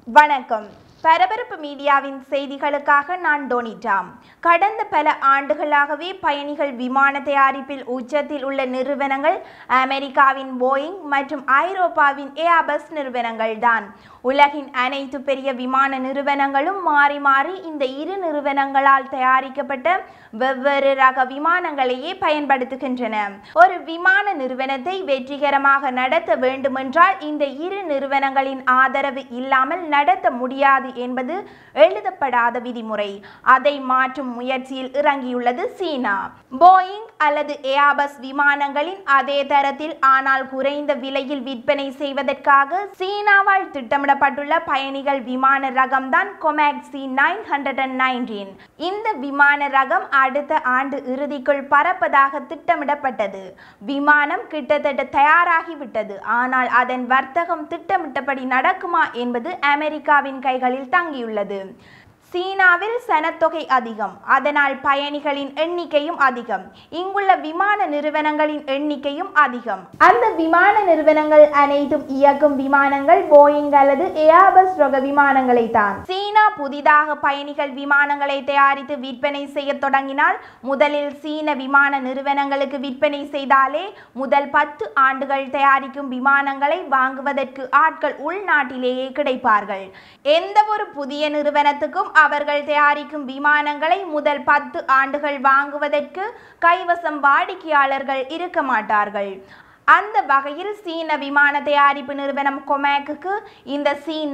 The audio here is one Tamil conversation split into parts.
வணக்கம். பரபரப்பு மீடியாவின் செய்திகளுக்காக நான் டோனிட்டா. கடந்த பல ஆண்டுகளாகவே பயணிகள் விமான தயாரிப்பில் உச்சத்தில் உள்ள நிறுவனங்கள் அமெரிக்காவின் போயிங் மற்றும் ஐரோப்பாவின் ஏர்பஸ் நிறுவனங்கள் தான். உலகின் அனைத்து பெரிய விமான நிறுவனங்களும் மாறி மாறி இந்த இரு நிறுவனங்களால் தயாரிக்கப்பட்ட வெவ்வேறு ரக விமானங்களையே பயன்படுத்துகின்றன. ஒரு விமான நிறுவனத்தை வெற்றிகரமாக நடத்த வேண்டுமென்றால் இந்த இரு நிறுவனங்களின் ஆதரவு இல்லாமல் நடத்த முடியாது என்பது எழுதப்படாத விதிமுறை. அதை மாற்றும் முயற்சியில் இறங்கியுள்ளது சீனா. போயிங் அல்லது ஏர்பஸ் விமானங்களின் அதே தரத்தில் ஆனால் குறைந்த விலையில் விற்பனை செய்வதற்காக சீனாவால் திட்டமிடப்பட்டுள்ள பயணிகள் விமான ரகம்தான் Comac C-919. இந்த விமான ரகம் அடுத்த ஆண்டு இறுதிக்குள் பறப்பதாக திட்டமிடப்பட்டது. விமானம் கிட்டத்தட்ட தயாராகிவிட்டது. ஆனால் அதன் வர்த்தகம் திட்டமிட்டபடி நடக்குமா என்பது அமெரிக்காவின் கைகளில் தங்கியுள்ளது. சீனாவில் சனத்தொகை அதிகம், அதனால் பயணிகளின் எண்ணிக்கையும் அதிகம். இங்குள்ள விமான நிறுவனங்களின் எண்ணிக்கையும் அதிகம். அந்த விமான நிறுவனங்கள் அனைத்தும் இயக்கும் விமானங்கள் போயிங் அல்லது ஏர்பஸ் ரக விமானங்களை தான். சீனா புதிதாக பயணிகள் விமானங்களை தயாரித்து விற்பனை செய்ய தொடங்கினால் முதலில் சீன விமான நிறுவனங்களுக்கு விற்பனை செய்தாலே முதல் 10 ஆண்டுகள் தயாரிக்கும் விமானங்களை வாங்குவதற்கு ஆட்கள் உள்நாட்டிலேயே கிடைப்பார்கள். எந்த ஒரு புதிய நிறுவனத்துக்கும் அவர்கள் தயாரிக்கும் விமானங்களை முதல் 10 ஆண்டுகள் வாங்குவதற்கு கைவசம் வாடிக்கையாளர்கள் இருக்க மாட்டார்கள். அந்த வகையில் சீன விமான தயாரிப்பு நிறுவனம் கொமேக்கு இந்த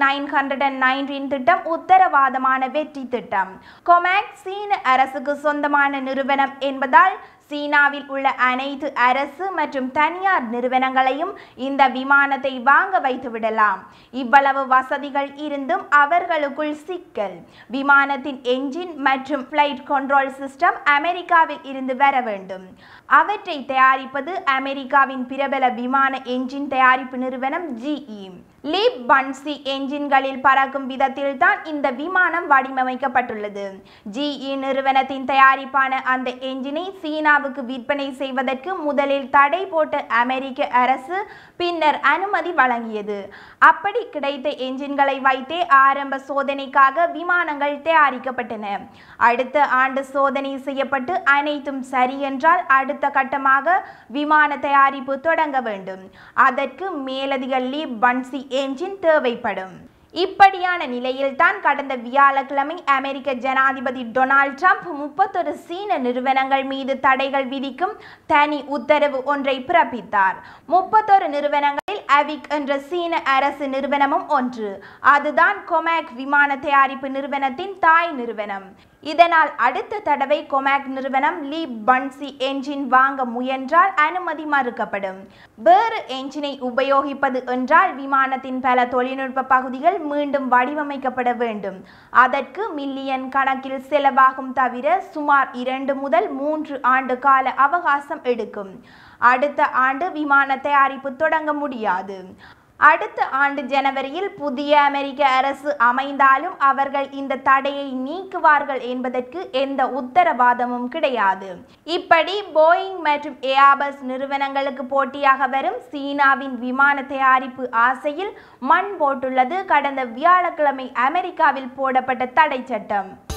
C-919 திட்டம் உத்தரவாதமான வெற்றி திட்டம். கொமேக் சீன அரசுக்கு சொந்தமான நிறுவனம் என்பதால் சீனாவில் உள்ள அனைத்து அரசு மற்றும் தனியார் நிறுவனங்களையும் இந்த விமானத்தை வாங்க வைத்து விடலாம். இவ்வளவு வசதிகள் இருந்தும் அவர்களுக்குள் சிக்கல். விமானத்தின் என்ஜின் மற்றும் ஃப்ளைட் கண்ட்ரோல் சிஸ்டம் அமெரிக்காவில் இருந்து வர வேண்டும். அவற்றை தயாரிப்பது அமெரிக்காவின் பிரபல விமான என்ஜின் தயாரிப்பு நிறுவனம் GE. லீப் பன்சி என்ஜின்களில் பறக்கும் விதத்தில் தான் இந்த விமானம் வடிவமைக்கப்பட்டுள்ளது. GE நிறுவனத்தின் தயாரிப்பான அந்த என்ஜினை சீனாவுக்கு விற்பனை செய்வதற்கு முதலில் தடை போட்ட அமெரிக்க அரசு பின்னர் அனுமதி வழங்கியது. அப்படி கிடைத்த என்ஜின்களை வைத்தே ஆரம்ப சோதனைக்காக விமானங்கள் தயாரிக்கப்பட்டன. அடுத்த ஆண்டு சோதனை செய்யப்பட்டு அனைத்தும் சரி என்றால் அடுத்த கட்டமாக விமான தயாரிப்பு தொடங்க வேண்டும். அதற்கு மேலதிக லீப் பன்சி என்ஜின் தேவைப்படும். இப்படியான நிலையில் தான் கடந்த வியாழக்கிழமை அமெரிக்க ஜனாதிபதி டொனால்ட் ட்ரம்ப் 31 சீன நிறுவனங்கள் மீது தடைகள் விதிக்கும் தனி உத்தரவு ஒன்றை பிறப்பித்தார். 31 நிறுவனங்களில் அவிக் என்ற சீன அரசு நிறுவனமும் ஒன்று. அதுதான் கொமேக் விமான தயாரிப்பு நிறுவனத்தின் தாய் நிறுவனம். இதனால் அடுத்த தடவை கொமேக் நிறுவனம் லீப் பன்சி என்ஜின் வாங்க முயன்றால் அனுமதி மறுக்கப்படும். வேறு என்ஜினை உபயோகிப்பது என்றால் விமானத்தின் பல தொழில்நுட்ப பகுதிகள் மீண்டும் வடிவமைக்கப்பட வேண்டும். அதற்கு மில்லியன் கணக்கில் செலவாகும் தவிர சுமார் 2 முதல் 3 ஆண்டு கால அவகாசம் எடுக்கும். அடுத்த ஆண்டு விமான தயாரிப்பு தொடங்க முடியாது. அடுத்த ஆண்டு ஜனவரியில் புதிய அமெரிக்க அரசு அமைந்தாலும் அவர்கள் இந்த தடையை நீக்குவார்கள் என்பதற்கு எந்த உத்தரவாதமும் கிடையாது. இப்படி போயிங் மற்றும் ஏர்பஸ் நிறுவனங்களுக்கு போட்டியாக வரும் சீனாவின் விமான தயாரிப்பு ஆசையில் மண் போட்டுள்ளது கடந்த வியாழக்கிழமை அமெரிக்காவில் போடப்பட்ட தடை சட்டம்.